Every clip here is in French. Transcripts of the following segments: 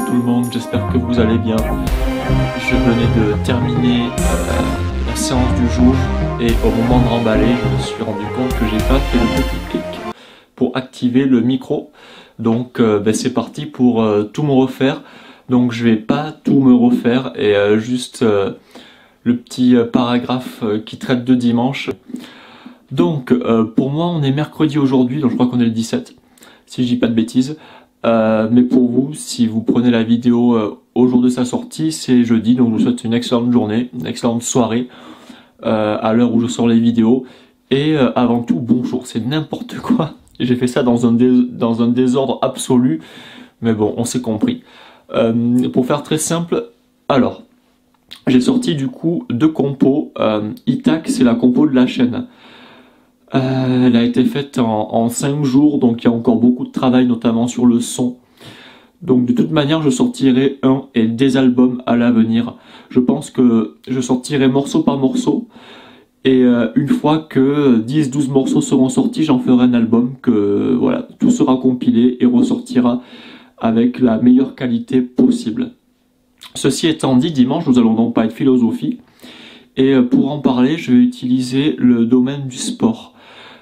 tout le monde, j'espère que vous allez bien. Je venais de terminer la séance du jour et au moment de remballer, je me suis rendu compte que j'ai pas fait le petit clic pour activer le micro. Donc c'est parti pour tout me refaire. Donc je vais pas tout me refaire et juste le petit paragraphe qui traite de dimanche. Donc pour moi on est mercredi aujourd'hui, donc je crois qu'on est le 17, si je dis pas de bêtises. Mais pour vous, si vous prenez la vidéo au jour de sa sortie, c'est jeudi, donc je vous souhaite une excellente journée, une excellente soirée à l'heure où je sors les vidéos. Et avant tout, bonjour, c'est n'importe quoi. J'ai fait ça dans un désordre absolu, mais bon, on s'est compris. Pour faire très simple, alors, j'ai sorti du coup deux compos. Itac, c'est la compo de la chaîne. Elle a été faite en 5 jours, donc il y a encore beaucoup de travail, notamment sur le son. Donc de toute manière, je sortirai un et des albums à l'avenir. Je pense que je sortirai morceau par morceau. Et une fois que 10-12 morceaux seront sortis, j'en ferai un album que voilà, tout sera compilé et ressortira avec la meilleure qualité possible. Ceci étant dit, dimanche, nous allons donc parler de philosophie. Et pour en parler, je vais utiliser le domaine du sport.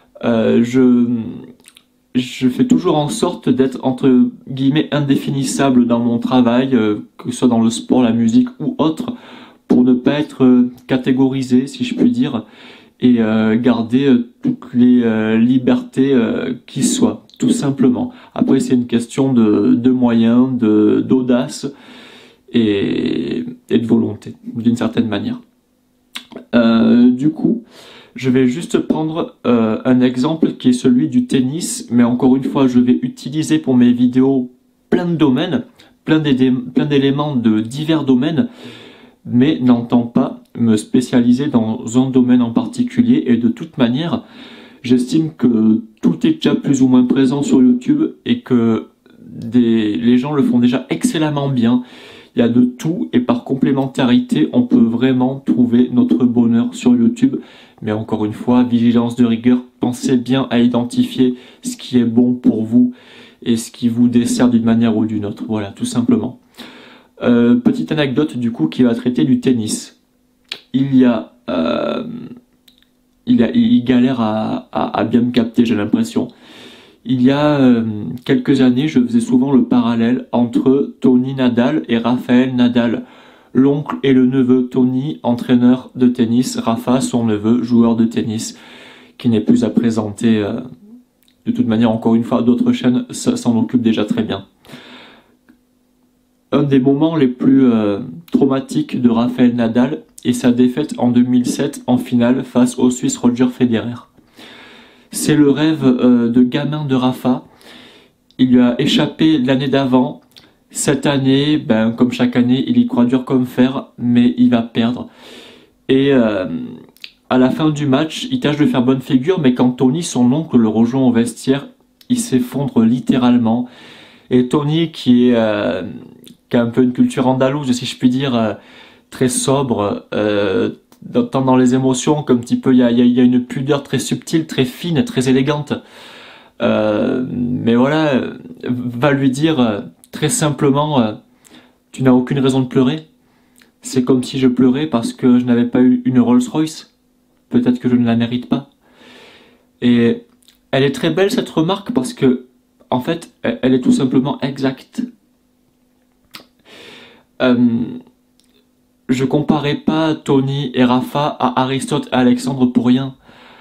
Je fais toujours en sorte d'être entre guillemets indéfinissable dans mon travail, que ce soit dans le sport, la musique ou autre, pour ne pas être catégorisé, si je puis dire, et garder toutes les libertés qui soient, tout simplement. Après, c'est une question de moyens, d'audace et de volonté, d'une certaine manière. Du coup, je vais juste prendre un exemple qui est celui du tennis, mais encore une fois, je vais utiliser pour mes vidéos plein de domaines, plein d'éléments de divers domaines, mais n'entends pas me spécialiser dans un domaine en particulier. Et de toute manière, j'estime que tout est déjà plus ou moins présent sur YouTube et que les gens le font déjà excellemment bien. Il y a de tout et par complémentarité, on peut vraiment trouver notre bonheur sur YouTube. Mais encore une fois, vigilance de rigueur, pensez bien à identifier ce qui est bon pour vous et ce qui vous dessert d'une manière ou d'une autre. Voilà, tout simplement. Petite anecdote du coup qui va traiter du tennis. Il galère à bien me capter, j'ai l'impression. Il y a quelques années, je faisais souvent le parallèle entre Tony Nadal et Rafael Nadal. L'oncle et le neveu, Tony, entraîneur de tennis, Rafa, son neveu, joueur de tennis, qui n'est plus à présenter. De toute manière, encore une fois, d'autres chaînes s'en occupent déjà très bien. Un des moments les plus traumatiques de Rafael Nadal est sa défaite en 2007 en finale face au Suisse Roger Federer. C'est le rêve de gamin de Rafa. Il lui a échappé l'année d'avant. Cette année, comme chaque année, il y croit dur comme fer, mais il va perdre. Et à la fin du match, il tâche de faire bonne figure, mais quand Tony, son oncle, le rejoint au vestiaire, il s'effondre littéralement. Et Tony, qui a un peu une culture andalouse, si je puis dire, très sobre, tant dans les émotions qu'un petit peu, il y a une pudeur très subtile, très fine, très élégante. Mais voilà, va lui dire très simplement, tu n'as aucune raison de pleurer. C'est comme si je pleurais parce que je n'avais pas eu une Rolls-Royce. Peut-être que je ne la mérite pas. Et elle est très belle cette remarque parce que, en fait, elle est tout simplement exacte. Je comparais pas Tony et Rafa à Aristote et Alexandre pour rien.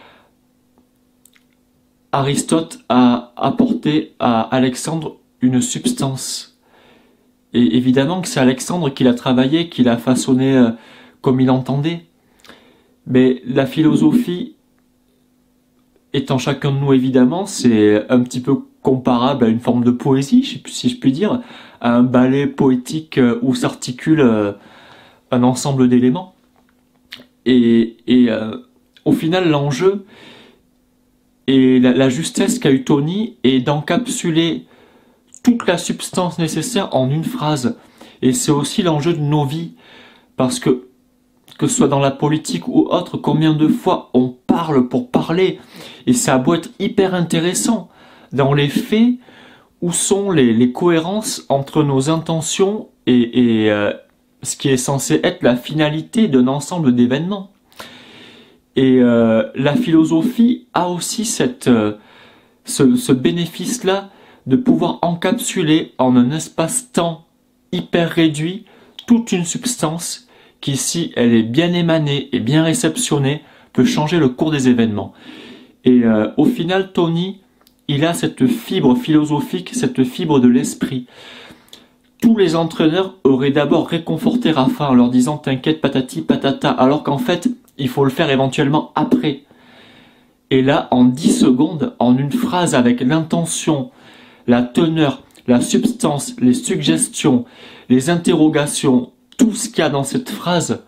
Aristote a apporté à Alexandre une substance. Et évidemment que c'est Alexandre qui l'a travaillé, qui l'a façonné comme il entendait. Mais la philosophie est en chacun de nous, évidemment. C'est un petit peu comparable à une forme de poésie, si je puis dire, à un ballet poétique où s'articule un ensemble d'éléments. Et au final, l'enjeu et la justesse qu'a eu Tony est d'encapsuler toute la substance nécessaire en une phrase. Et c'est aussi l'enjeu de nos vies. Parce que ce soit dans la politique ou autre, combien de fois on parle pour parler. Et ça a beau être hyper intéressant. Dans les faits, où sont les cohérences entre nos intentions et ce qui est censé être la finalité d'un ensemble d'événements. Et la philosophie a aussi ce bénéfice-là de pouvoir encapsuler en un espace-temps hyper réduit toute une substance qui, si elle est bien émanée et bien réceptionnée, peut changer le cours des événements. Et au final, Tony, il a cette fibre philosophique, cette fibre de l'esprit. Tous les entraîneurs auraient d'abord réconforté Rafa en leur disant « T'inquiète, patati patata », alors qu'en fait, il faut le faire éventuellement après. Et là, en 10 secondes, en une phrase avec l'intention, la teneur, la substance, les suggestions, les interrogations, tout ce qu'il y a dans cette phrase,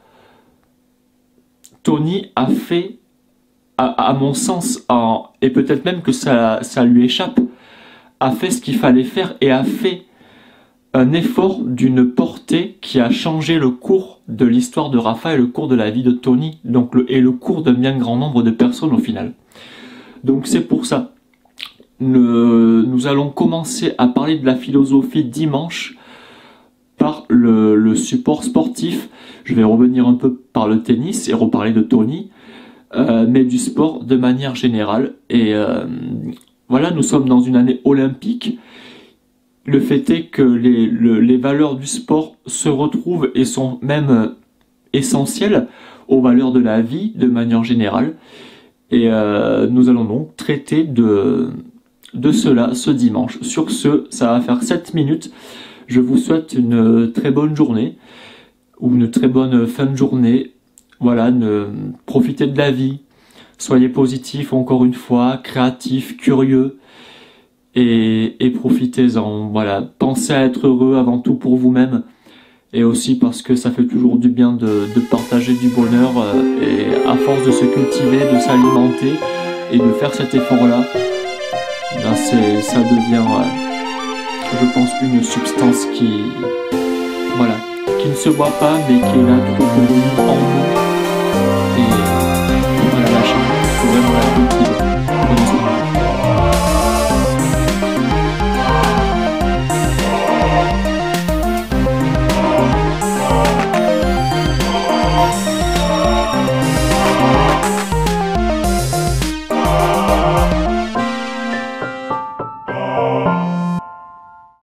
Tony a fait, à mon sens, et peut-être même que ça lui échappe, a fait ce qu'il fallait faire et a fait un effort d'une portée qui a changé le cours de l'histoire de Rafa et le cours de la vie de Tony, donc et le cours d'un bien grand nombre de personnes au final. Donc c'est pour ça. Nous allons commencer à parler de la philosophie dimanche par le support sportif. Je vais revenir un peu par le tennis et reparler de Tony, mais du sport de manière générale. Et voilà, nous sommes dans une année olympique. Le fait est que les valeurs du sport se retrouvent et sont même essentielles aux valeurs de la vie de manière générale. Et nous allons donc traiter de cela ce dimanche. Sur ce, ça va faire 7 minutes. Je vous souhaite une très bonne journée ou une très bonne fin de journée. Voilà, profitez de la vie. Soyez positifs encore une fois, créatifs, curieux. Et profitez-en, voilà, pensez à être heureux avant tout pour vous-même et aussi parce que ça fait toujours du bien de partager du bonheur et à force de se cultiver, de s'alimenter et de faire cet effort-là, ben ça devient, je pense, une substance qui ne se voit pas mais qui est là tout autour de nous.